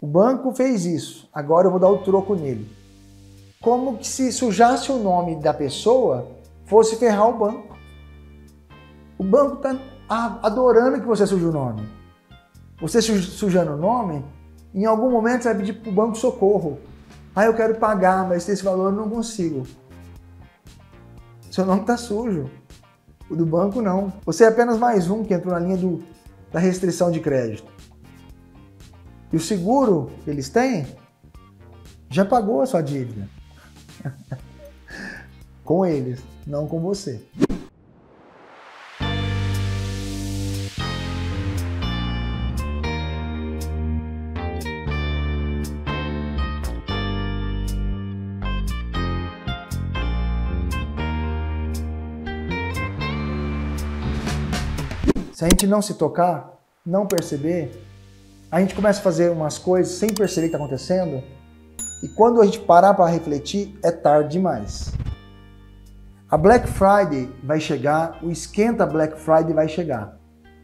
O banco fez isso, agora eu vou dar o troco nele. Como que se sujasse o nome da pessoa, fosse ferrar o banco. O banco está adorando que você suje o nome. Você sujando o nome, em algum momento você vai pedir para o banco socorro. Ah, eu quero pagar, mas esse valor eu não consigo. Seu nome está sujo. O do banco não. Você é apenas mais um que entrou na linha da restrição de crédito. E o seguro que eles têm já pagou a sua dívida. Com eles, não com você. Se a gente não se tocar, não perceber, a gente começa a fazer umas coisas sem perceber o que está acontecendo, e quando a gente parar para refletir, é tarde demais. A Black Friday vai chegar, o esquenta Black Friday vai chegar.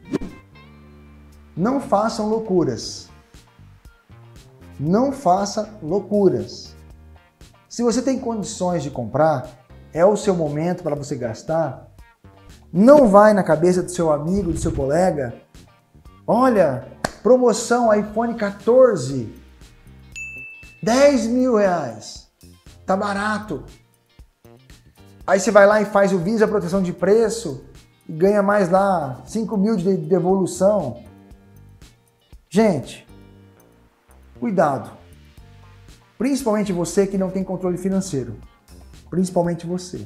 Não façam loucuras. Não faça loucuras. Se você tem condições de comprar, é o seu momento para você gastar. Não vai na cabeça do seu amigo, do seu colega, olha, promoção iPhone 14, 10 mil reais, tá barato. Aí você vai lá e faz o Visa Proteção de Preço e ganha mais lá 5 mil de devolução. Gente, cuidado. Principalmente você que não tem controle financeiro. Principalmente você.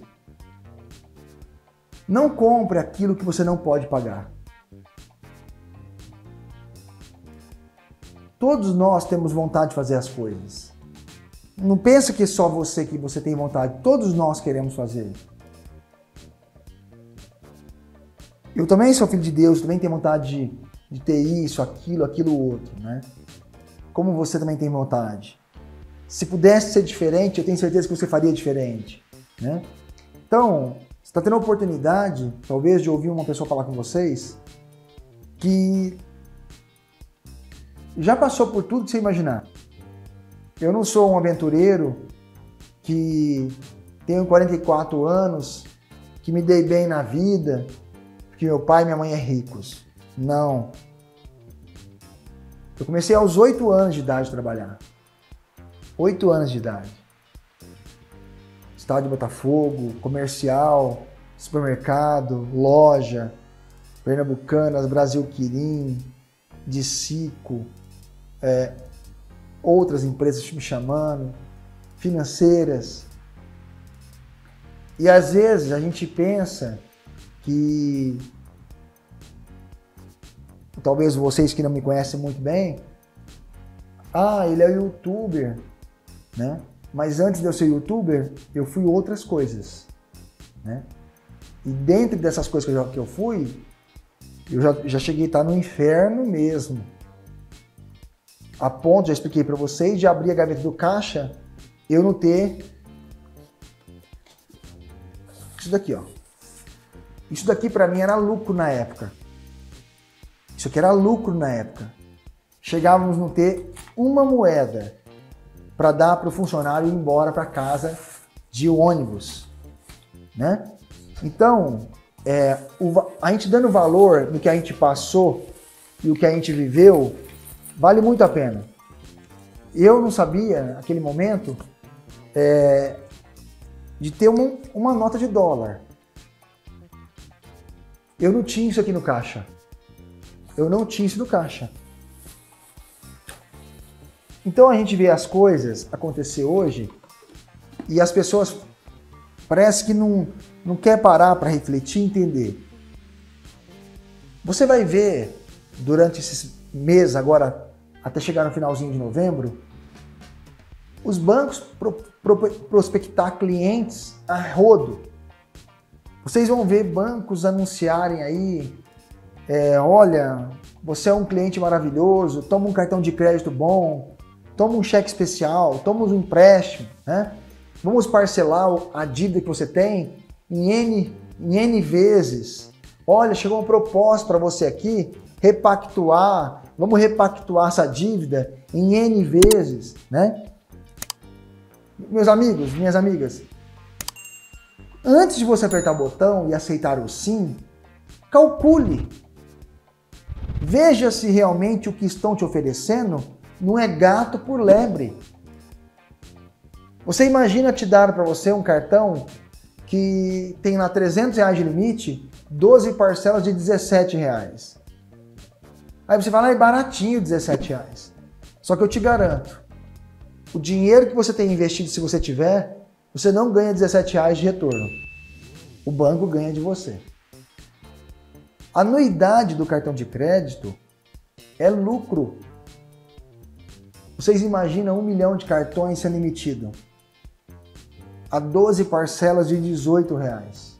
Não compre aquilo que você não pode pagar. Todos nós temos vontade de fazer as coisas. Não pensa que é só você que você tem vontade. Todos nós queremos fazer. Eu também sou filho de Deus, também tenho vontade de ter isso, aquilo outro, né? Como você também tem vontade. Se pudesse ser diferente, eu tenho certeza que você faria diferente, né? Então, você está tendo a oportunidade, talvez, de ouvir uma pessoa falar com vocês que já passou por tudo que você imaginar. Eu não sou um aventureiro que tenho 44 anos, que me dei bem na vida, porque meu pai e minha mãe é ricos. Não. Eu comecei aos 8 anos de idade a trabalhar. 8 anos de idade. Estado de Botafogo, comercial, supermercado, loja, Pernambucanas, Brasil Quirim, Dicico, outras empresas me chamando, financeiras. E às vezes a gente pensa que, talvez vocês que não me conhecem muito bem, ele é youtuber, né? Mas antes de eu ser youtuber, eu fui outras coisas, né? E dentro dessas coisas que eu fui, eu já cheguei a estar no inferno mesmo. A ponto, já expliquei para vocês, de abrir a gaveta do caixa, eu não ter isso daqui, ó. Isso daqui para mim era lucro na época. Isso aqui era lucro na época. Chegávamos a não ter uma moeda para dar para o funcionário ir embora para casa de ônibus, né? Então, a gente dando valor no que a gente passou e o que a gente viveu, vale muito a pena. Eu não sabia, naquele momento, de ter uma nota de dólar. Eu não tinha isso aqui no caixa. Eu não tinha isso no caixa. Então a gente vê as coisas acontecer hoje e as pessoas parece que não quer parar para refletir e entender. Você vai ver durante esses meses agora, até chegar no finalzinho de novembro, os bancos prospectar clientes a rodo. Vocês vão ver bancos anunciarem aí, olha, você é um cliente maravilhoso, toma um cartão de crédito bom, toma um cheque especial, toma um empréstimo, né? Vamos parcelar a dívida que você tem em N vezes. Olha, chegou uma proposta para você aqui, repactuar, Vamos repactuar essa dívida em N vezes, né? Meus amigos, minhas amigas, antes de você apertar o botão e aceitar o sim, calcule. Veja se realmente o que estão te oferecendo não é gato por lebre. Você imagina te dar para você um cartão que tem lá R$300 de limite, 12 parcelas de R$17. Aí você fala, é baratinho R$17. Só que eu te garanto, o dinheiro que você tem investido, se você tiver, você não ganha R$17 de retorno. O banco ganha de você. A anuidade do cartão de crédito é lucro. Vocês imaginam 1 milhão de cartões sendo emitido a 12 parcelas de R$18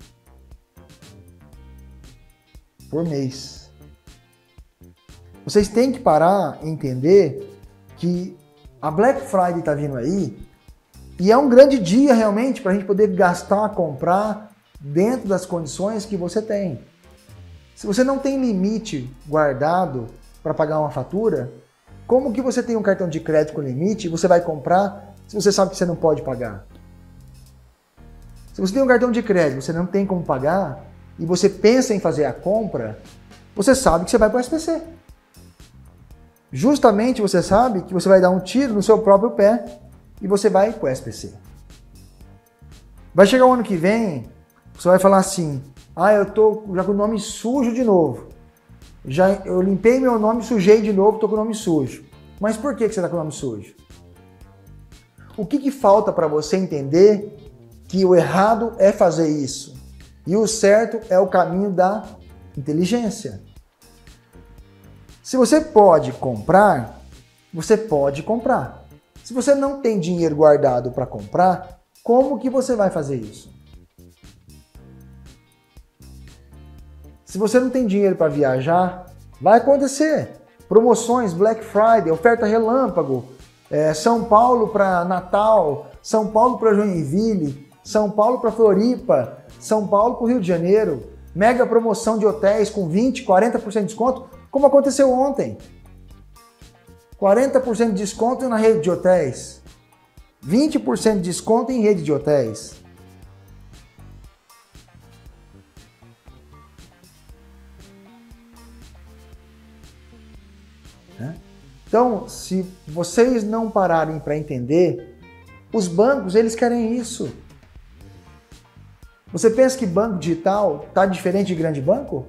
por mês. Vocês têm que parar e entender que a Black Friday está vindo aí e é um grande dia realmente para a gente poder gastar, comprar dentro das condições que você tem. Se você não tem limite guardado para pagar uma fatura, como que você tem um cartão de crédito com limite e você vai comprar se você sabe que você não pode pagar? Se você tem um cartão de crédito, você não tem como pagar e você pensa em fazer a compra, você sabe que você vai para o SPC. Justamente você sabe que você vai dar um tiro no seu próprio pé e você vai para o SPC. Vai chegar o ano que vem, você vai falar assim, eu tô já com o nome sujo de novo. Eu limpei meu nome, sujei de novo, tô com o nome sujo. Mas por que você tá com o nome sujo? O que falta para você entender que o errado é fazer isso e o certo é o caminho da inteligência? Se você pode comprar, você pode comprar. Se você não tem dinheiro guardado para comprar, como que você vai fazer isso? Se você não tem dinheiro para viajar, vai acontecer. Promoções, Black Friday, oferta relâmpago, São Paulo para Natal, São Paulo para Joinville, São Paulo para Floripa, São Paulo para o Rio de Janeiro, mega promoção de hotéis com 20%, 40% de desconto, como aconteceu ontem. 40% de desconto na rede de hotéis, 20% de desconto em rede de hotéis. Então, se vocês não pararem para entender, os bancos, eles querem isso. Você pensa que banco digital está diferente de grande banco?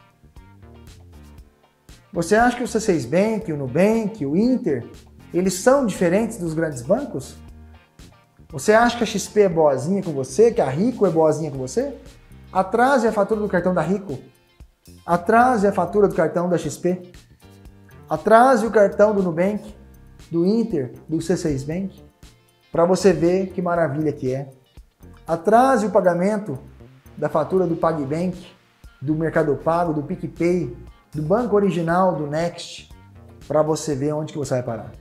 Você acha que o C6 Bank, o Nubank, o Inter, eles são diferentes dos grandes bancos? Você acha que a XP é boazinha com você, que a Rico é boazinha com você? Atrase a fatura do cartão da Rico. Atrase a fatura do cartão da XP. Atrase o cartão do Nubank, do Inter, do C6 Bank, para você ver que maravilha que é. Atrase o pagamento da fatura do PagBank, do Mercado Pago, do PicPay, do Banco Original, do Next, para você ver onde que você vai parar.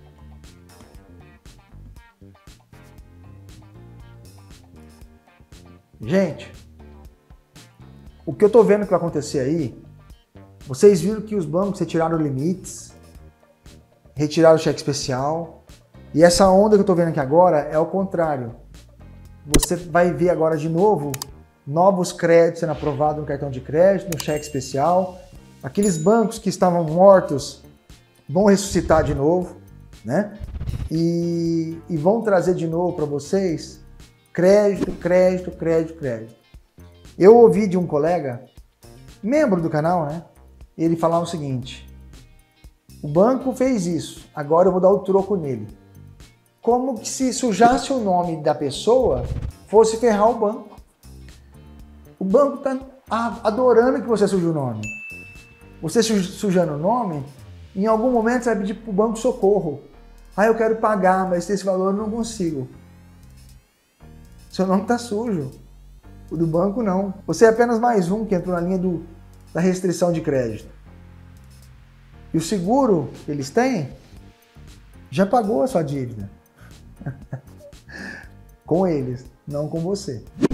Gente, o que eu tô vendo que vai acontecer aí, vocês viram que os bancos retiraram limites, retiraram o cheque especial, e essa onda que eu tô vendo aqui agora é o contrário. Você vai ver agora de novo novos créditos sendo aprovados no cartão de crédito, no cheque especial. Aqueles bancos que estavam mortos vão ressuscitar de novo, né? E vão trazer de novo para vocês crédito, crédito, crédito, crédito. Eu ouvi de um colega, membro do canal, né? Ele falava o seguinte: o banco fez isso, agora eu vou dar o troco nele. Como que se sujasse o nome da pessoa, fosse ferrar o banco. O banco está adorando que você suje o nome. Você sujando o nome, em algum momento você vai pedir para o banco socorro. Eu quero pagar, mas esse valor eu não consigo. Seu nome está sujo. O do banco não. Você é apenas mais um que entrou na linha da restrição de crédito. E o seguro que eles têm já pagou a sua dívida. Com eles, não com você.